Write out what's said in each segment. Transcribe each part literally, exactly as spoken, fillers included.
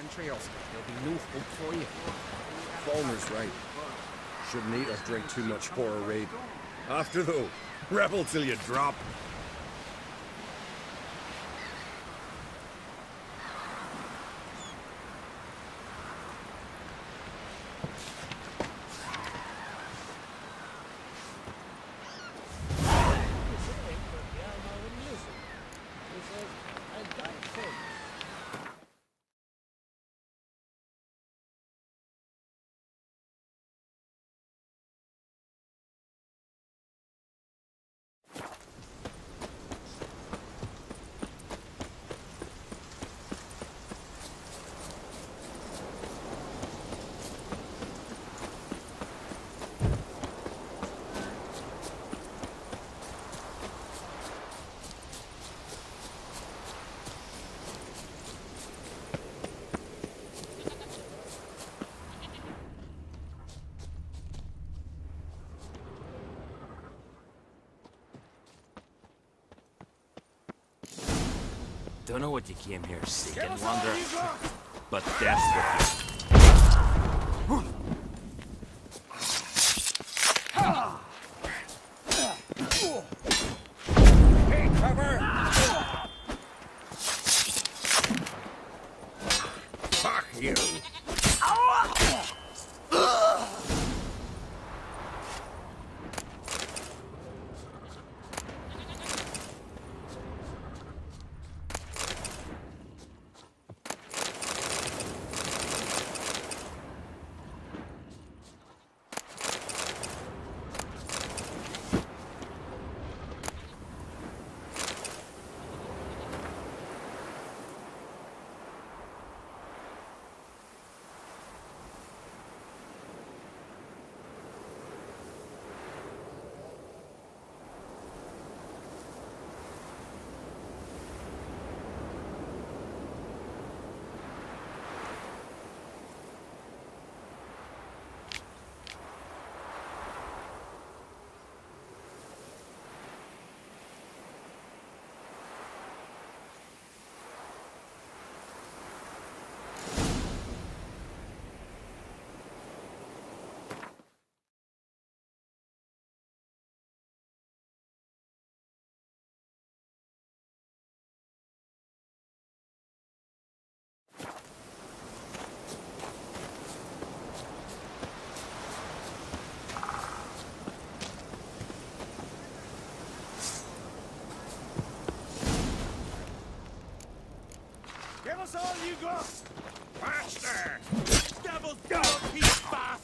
entrails. There'll be no hope for you. Falmer's right. Shouldn't eat or drink too much for a raid. After though, rebel till you drop. Don't know what you came here seeking, Wanderer, but death's with you. Hey, cover! Fuck you! Give us all you got! Faster! Devil's dog, he's fast!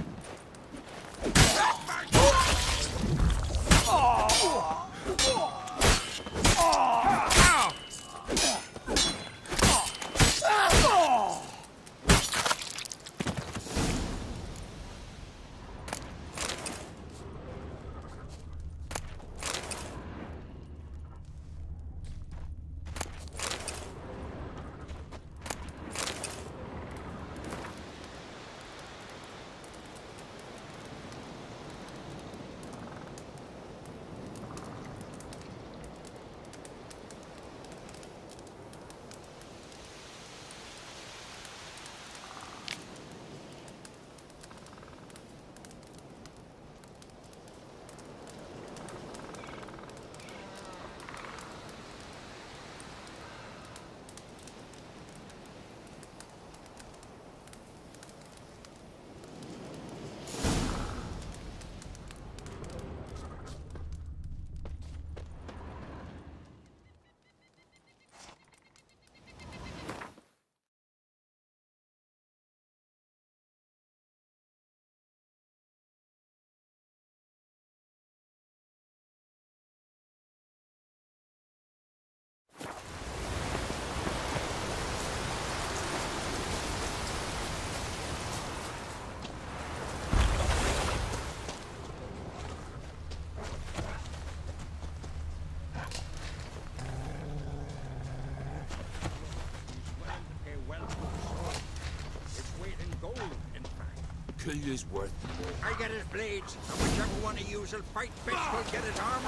Killia's worth more. I get his blades, and whichever one of yous will fight best will get his armor.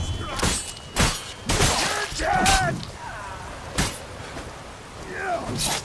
You're dead! Yeah.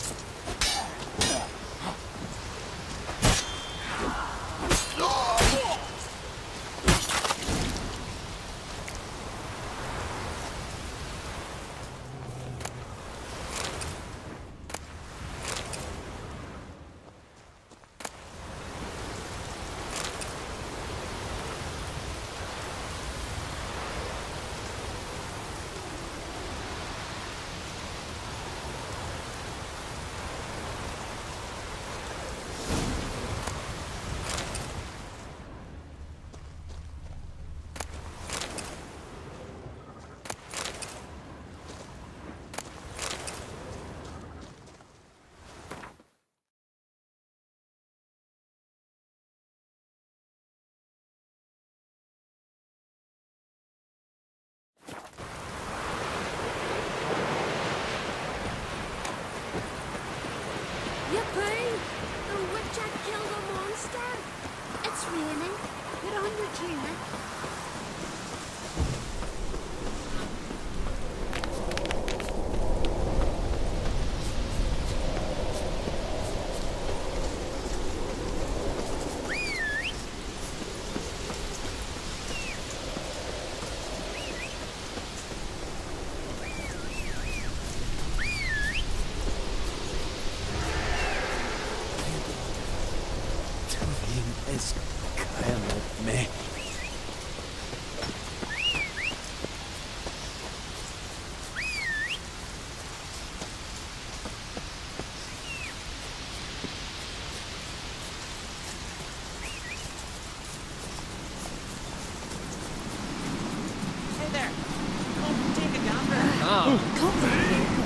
there. Come, take a gander. Oh, come on.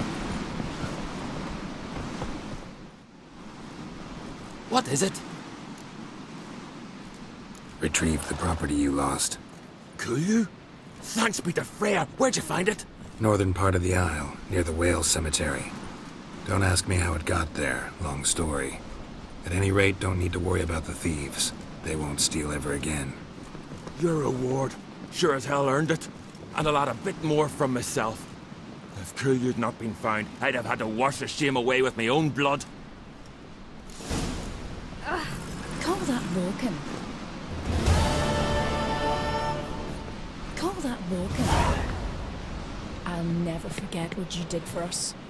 What is it? Retrieved the property you lost. Kullu? Thanks be to Freya. Where'd you find it? Northern part of the Isle, near the whale cemetery. Don't ask me how it got there, long story. At any rate, don't need to worry about the thieves. They won't steal ever again. Your reward. Sure as hell earned it. And I'll add a bit more from myself. If Kullu'd not been found, I'd have had to wash the shame away with my own blood. Uh, call that walking. Call that walking. I'll never forget what you did for us.